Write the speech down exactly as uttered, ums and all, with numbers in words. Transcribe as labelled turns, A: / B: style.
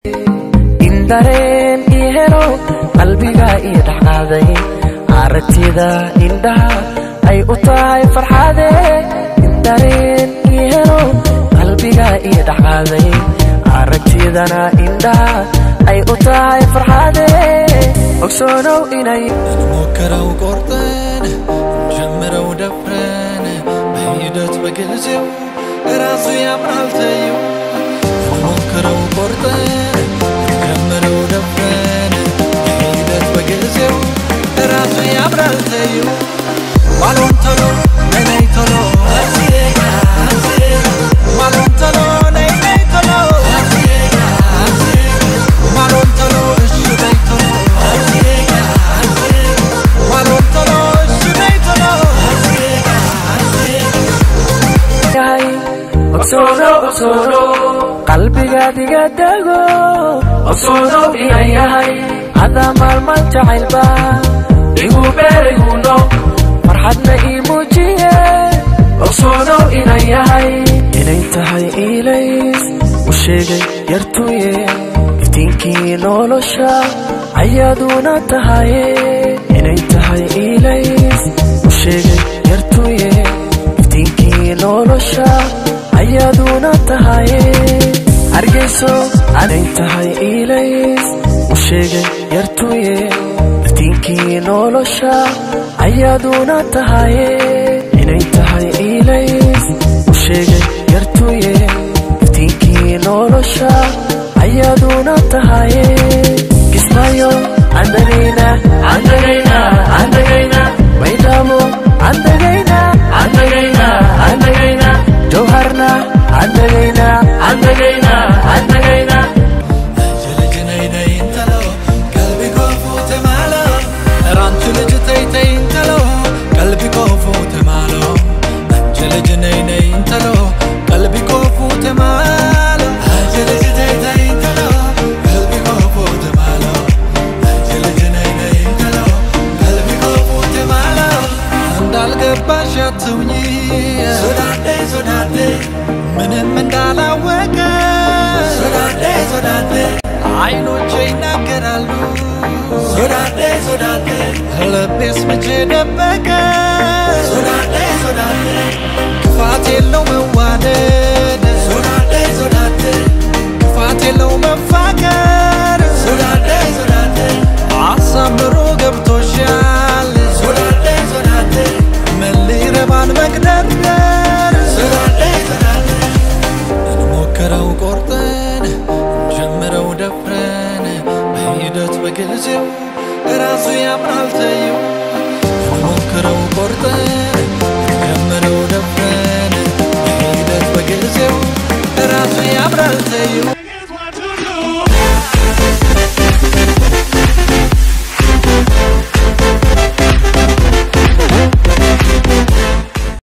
A: indaren ihero qalbiga idhaqaday aragtida indhaha ay u tahay farxade indaren ihero qalbiga idhaqaday aragtidana indhaha ay u tahay farxade ogsoono inay
B: mookaraw qorteen ጀምረው ደፍረን በሂደት በግልጽው ራሱ ያምራል ተይው mookaraw qorteen ጀምረው ደፍረን በሂደት በግልጽው ራሱ ያምራል ተይው ማሎን ተሎ ነይ ተሎ አሲጋ አሲጋ ማሎን ተሎ ነይ ነይ ተሎ አሲጋ አሲጋ ማሎን ተሎ እሺ ነይ ተሎ አሲጋ አሲጋ ማሎን ተሎ እሺ ነይ ተሎ አሲጋ አሲጋ
A: ያይ ኦክሶኖ ኦክሶኖ qalbiga diga dago ኦክሶኖ ያይ አዳማል ማልቻይልባ igu beeriguno farxadna imujiye ኦክሶኖ inayahay inay tahay ilays u sheegay yartuye iftiinkii nolosha ayaduna tahay inay tahay ilays u sheegay yartuye iftiinkii nolosha ayaduna tahay argeyso anay tahay ilays u sheegay yartuye iftiinkii nolosha ayaduna tahay inay tahay ilays u sheegay yartuye iftiinkii nolosha ayaduna tahay kismayo andagayna andagayna andagayna maydamo andagayna andagayna andagayna jawharna andagayna andagayna andagayna
B: Sodade sodade ምንም እንዳላወቀ ሶዳዴ ሶዳዴ አይኖቼ ይናገራሉ ሶዳዴ ሶዳዴ ልቤስ መቼ ደበቀ ሶዳዴ ሶዳዴ ክፋት የለው መዋደድ ሶዳዴ ሶዳዴ ክፋት የለው መፋቀር ሶዳዴ ሶዳዴ አሳምሮ ገብቶሻል ሶዳዴ ሶዳዴ ምን ሊረባን መቅደርደር ሶዳዴ ሶዳዴ ሞከረው ቆርጠን ጀምረው ደፍረን በሂደት በግልጽው ራሱ ያምራል ተይው ሞከረው ቆርጠን ጀምረው ደፍረን በሂደት በግልጽው ራሱ ያምራል ተይው